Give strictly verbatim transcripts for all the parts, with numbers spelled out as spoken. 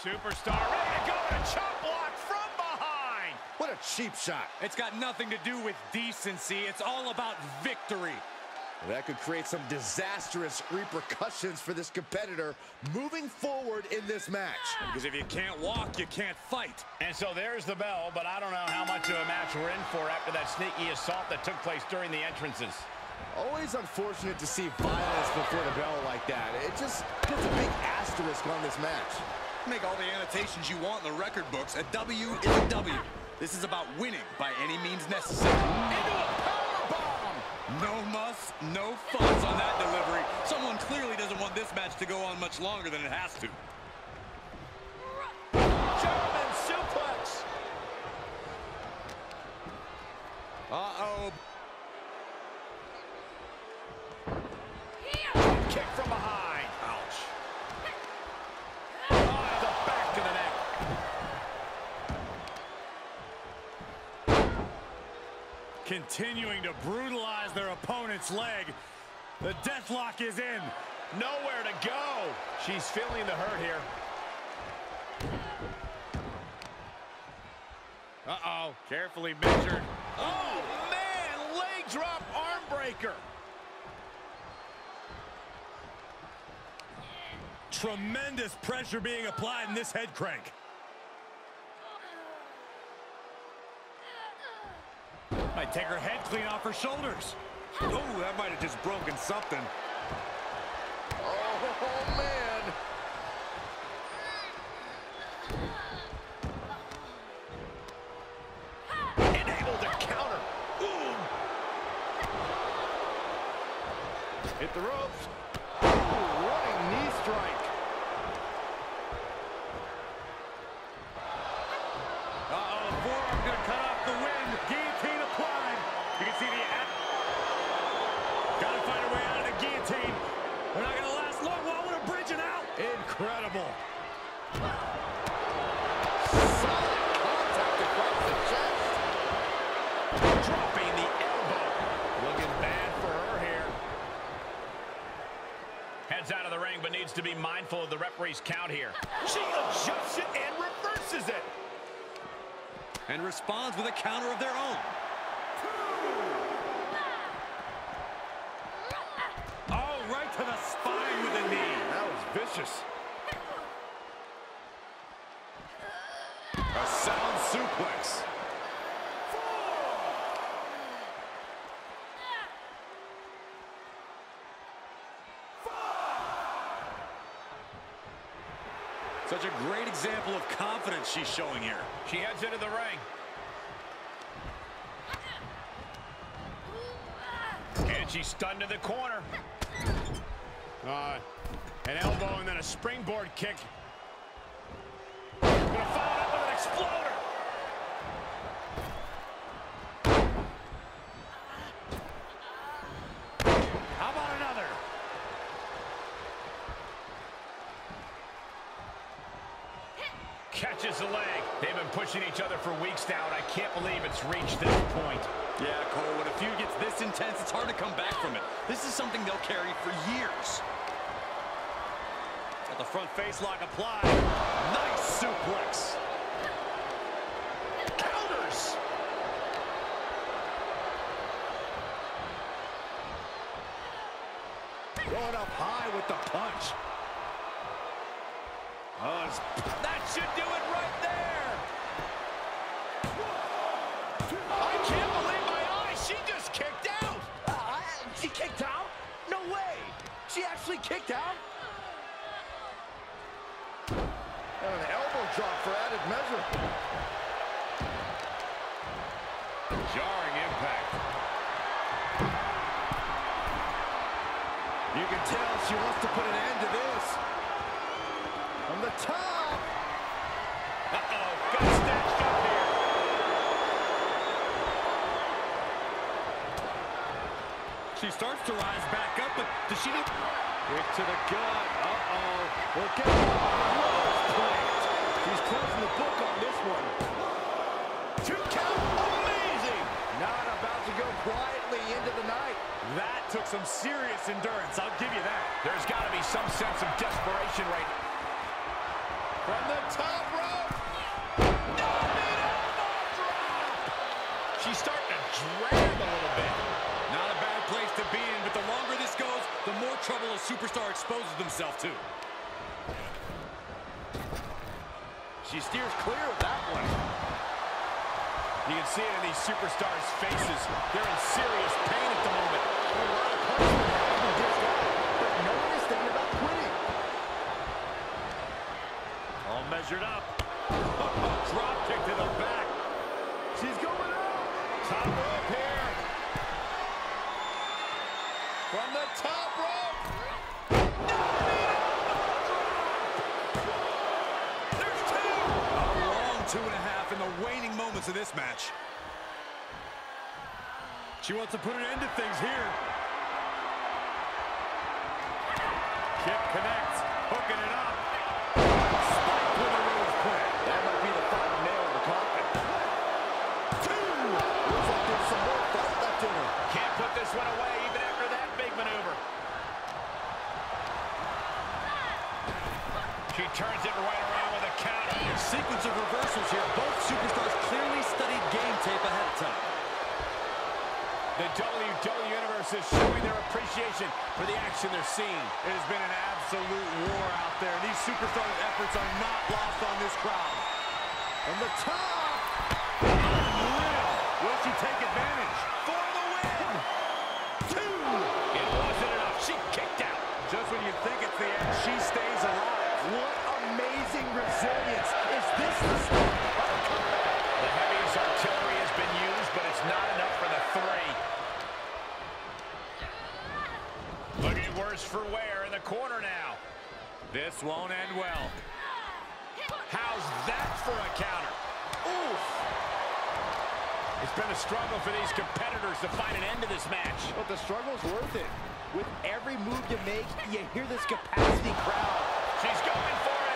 Superstar ready to go with a chop block from behind. What a cheap shot. It's got nothing to do with decency. It's all about victory. That could create some disastrous repercussions for this competitor moving forward in this match. Because if you can't walk, you can't fight. And so there's the bell, but I don't know how much of a match we're in for after that sneaky assault that took place during the entrances. Always unfortunate to see violence before the bell like that. It just puts a big asterisk on this match. Make all the annotations you want in the record books. A W is a W. This is about winning by any means necessary. Into a powerbomb! No muss, no fuss on that delivery. Someone clearly doesn't want this match to go on much longer than it has to. German suplex! Uh-oh. Kick from behind. Ouch. Oh, the back to the neck. Continuing to brutalize their opponent's leg. The deathlock is in. Nowhere to go. She's feeling the hurt here. Uh-oh. Carefully measured. Oh, man. Leg drop arm breaker. Tremendous pressure being applied in this head crank. Might take her head clean off her shoulders. Oh, that might have just broken something. Oh, man. Unable to counter. Ooh. Hit the ropes. Ooh, running knee strike. Uh-oh, the forearm gonna cut off the wind. Guillotine applied. You can see the... Gotta find a way out of the guillotine. They're not gonna last long. Wall with a bridge and out. Incredible. Solid contact across the chest. Dropping the elbow. Looking bad for her here. Heads out of the ring, but needs to be mindful of the referee's count here. She adjusts it and reverses it. And responds with a counter of their own. Oh, right to the spine with a knee. That was vicious. A sound suplex. Such a great example of confidence she's showing here. She heads into the ring. And she's stunned in the corner. Uh, an elbow and then a springboard kick. Gonna follow it up with an exploder. How about another? Catches the leg. They've been pushing each other for weeks now, and I can't believe it's reached this point. Yeah, Cole, when a feud gets this intense, it's hard to come back from it. This is something they'll carry for years. Got the front face lock applied. Nice suplex. Counters. Going up high with the punch. Oh, that should do it right there. I can't believe my eyes. She just kicked out. Uh, she kicked out? No way. She actually kicked out? And an elbow drop for added measure. Jarring impact. You can tell she wants to put an end to this. From the top. Uh-oh, got snatched up here. She starts to rise back up, but does she need... Kick to the gut. Uh-oh. We're getting a plant. She's closing the book on this one. Two count. Amazing. Not about to go quietly into the night. That took some serious endurance, I'll give you that. There's got to be some sense of desperation right now. From the top rope. She's starting to drag a little bit. Not a bad place to be in, but the longer this goes, the more trouble a superstar exposes themselves to. She steers clear of that one. You can see it in these superstars' faces. They're in serious pain at the moment. But no one is thinking about quitting. All measured up. Drop kick to the back. She's going up. Top rope here. From the top rope. There's two. A long two and a half in the waning moments of this match. She wants to put an end to things here. Kick connects. Hooking it up. Spike with a rose plant. That might be the final nail in the coffin. Two. Looks like there's some more fight left in her. Can't put this one away even after that big maneuver. She turns it right around with a counter. Sequence of reversals here. Both superstars clearly studied game tape ahead of time. The W W E Universe is showing their appreciation for the action they're seeing. It has been an absolute war out there. These superstars' efforts are not lost on this crowd. From the top. Unreal. Will she take advantage? For the win. Two. It wasn't enough. She kicked out. Just when you think it's the end, she stays alive. What amazing resilience. Is this the start of a comeback? The heaviest artillery has been used, but it's not enough for the three. Looking worse for wear in the corner now. This won't end well. How's that for a counter? Oof! It's been a struggle for these competitors to find an end to this match. But the struggle's worth it. With every move you make, you hear this capacity crowd. She's going for it.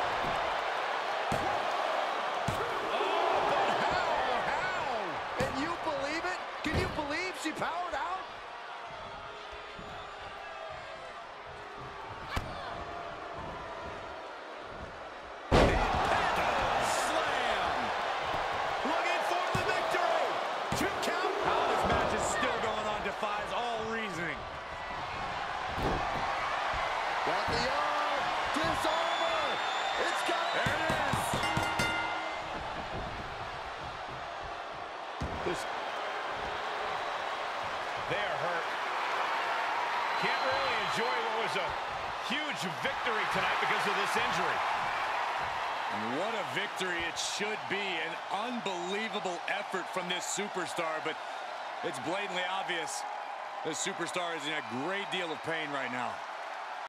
Oh, but how? How? And you believe it? Can you believe she powered out? Slam! Looking for the victory! Two count. How this match is still going on defies all reasoning. Got the arm. Disarmer. It's got. There it is. This. They are hurt. Can't really enjoy what was a huge victory tonight because of this injury. And what a victory it should be. An unbelievable effort from this superstar, but it's blatantly obvious this superstar is in a great deal of pain right now.